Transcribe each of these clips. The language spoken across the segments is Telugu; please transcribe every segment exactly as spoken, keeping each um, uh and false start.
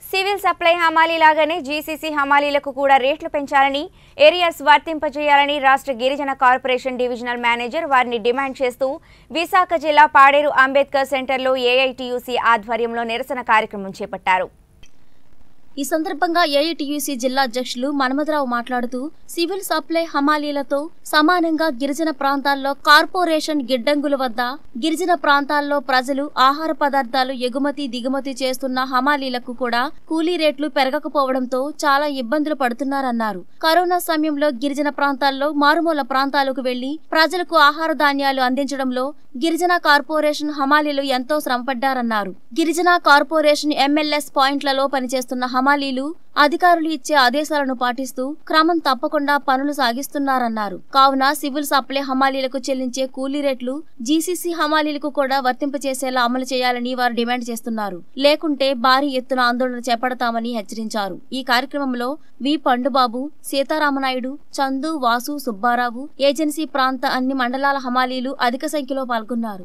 సివిల్ సప్లై హమాలీ లాగానే జీసీసీ హమాలీలకు కూడా రేట్లు పెంచాలని, ఏరియాస్ వర్తింపజేయాలని రాష్ట్ర గిరిజన కార్పొరేషన్ డివిజనల్ మేనేజర్ వారిని డిమాండ్ చేస్తూ విశాఖ జిల్లా పాడేరు అంబేద్కర్ సెంటర్లో ఏఐటీయూసీ ఆధ్వర్యంలో నిరసన కార్యక్రమం చేపట్టారు. ఈ సందర్భంగా ఏఐటీయూసీ జిల్లా అధ్యక్షులు మన్మథరావు మాట్లాడుతూ సివిల్ సప్లై హమాలీలతో సమానంగా గిరిజన ప్రాంతాల్లో కార్పొరేషన్ గిడ్డంగుల వద్ద గిరిజన ప్రాంతాల్లో ప్రజలు ఆహార పదార్థాలు ఎగుమతి దిగుమతి చేస్తున్న హమాలీలకు కూడా కూలీ రేట్లు పెరగకపోవడంతో చాలా ఇబ్బందులు పడుతున్నారన్నారు. కరోనా సమయంలో గిరిజన ప్రాంతాల్లో మారుమూల ప్రాంతాలకు వెళ్లి ప్రజలకు ఆహార ధాన్యాలు అందించడంలో గిరిజన కార్పొరేషన్ హమాలీలు ఎంతో శ్రమపడ్డారన్నారు. గిరిజన కార్పొరేషన్ ఎంఎల్ఎస్ పాయింట్లలో పనిచేస్తున్న హమాలీలు అధికారులు ఇచ్చే ఆదేశాలను పాటిస్తూ క్రమం తప్పకుండా పనులు సాగిస్తున్నారన్నారు. కావున సివిల్ సప్లై హమాలీలకు చెల్లించే కూలీ రేట్లు జీసీసీ హమాలీలకు కూడా వర్తింపచేసేలా అమలు చేయాలని వారు డిమాండ్ చేస్తున్నారు. లేకుంటే భారీ ఎత్తున ఆందోళన చేపడతామని హెచ్చరించారు. ఈ కార్యక్రమంలో వి పండుబాబు, సీతారామనాయుడు, చందు, వాసు, సుబ్బారావు, ఏజెన్సీ ప్రాంత అన్ని మండలాల హమాలీలు అధిక సంఖ్యలో పాల్గొన్నారు.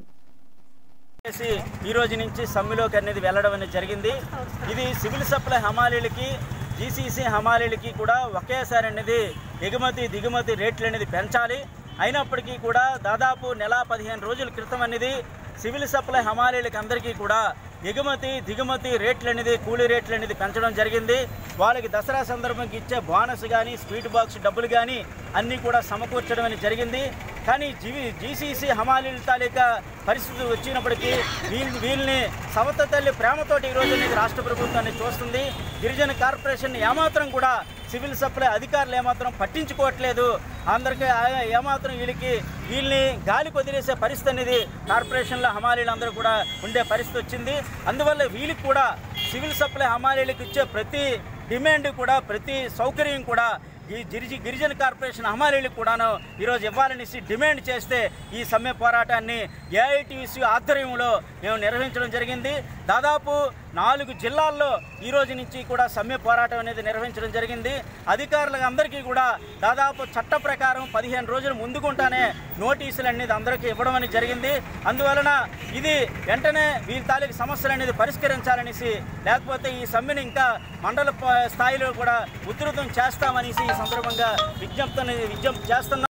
ఈ రోజు నుంచి సమ్మెలోకి అనేది వెళ్ళడం అనేది జరిగింది. ఇది సివిల్ సప్లై హమాలీలకి జీసీసీ హమాలీలకి కూడా ఒకేసారి అనేది ఎగుమతి దిగుమతి రేట్లు అనేది పెంచాలి. అయినప్పటికీ కూడా దాదాపు నెల పదిహేను రోజుల క్రితం అనేది సివిల్ సప్లై హమాలీలకి అందరికీ కూడా ఎగుమతి దిగుమతి రేట్లు అనేది కూలీ రేట్లు అనేది పెంచడం జరిగింది. వాళ్ళకి దసరా సందర్భంకి ఇచ్చే బోనస్ కానీ స్వీట్ బాక్స్ డబ్బులు కానీ అన్నీ కూడా సమకూర్చడం అనేది జరిగింది. కానీ జీ జీసీసీ హమాలీల తాలూకా పరిస్థితి వచ్చినప్పటికీ వీళ్ళు వీళ్ళని సవత తల్లి ప్రేమతోటి ఈరోజు అనేది రాష్ట్ర ప్రభుత్వాన్ని చూస్తుంది. గిరిజన కార్పొరేషన్ ఏమాత్రం కూడా సివిల్ సప్లై అధికారులు ఏమాత్రం పట్టించుకోవట్లేదు. అందరికీ ఏమాత్రం వీళ్ళకి వీళ్ళని గాలికి వదిలేసే పరిస్థితి అనేది కార్పొరేషన్లో హమాలీలు అందరూ కూడా ఉండే పరిస్థితి వచ్చింది. అందువల్ల వీళ్ళకి కూడా సివిల్ సప్లై హమాలీలకు ఇచ్చే ప్రతి డిమాండ్ కూడా ప్రతి సౌకర్యం కూడా ఈ గిరిజి గిరిజన కార్పొరేషన్ హమాలీలకు కూడాను ఈరోజు ఇవ్వాలనేసి డిమాండ్ చేస్తే ఈ సమ్మె పోరాటాన్ని ఏఐటీయూసీ ఆధ్వర్యంలో మేము నిర్వహించడం జరిగింది. దాదాపు నాలుగు జిల్లాల్లో ఈ రోజు నుంచి కూడా సమ్మె పోరాటం అనేది నిర్వహించడం జరిగింది. అధికారులకు అందరికీ కూడా దాదాపు చట్ట ప్రకారం పదిహేను రోజుల ముందుకుంటానే నోటీసులు అనేది అందరికీ ఇవ్వడం అనేది జరిగింది. అందువలన ఇది వెంటనే వీళ్ళ తాలూకు సమస్యలు అనేది పరిష్కరించాలనేసి, లేకపోతే ఈ సమ్మెను ఇంకా మండల స్థాయిలో కూడా ఉధృతం చేస్తామనేసి ఈ సందర్భంగా విజ్ఞప్తి విజ్ఞప్తి చేస్తున్నాం.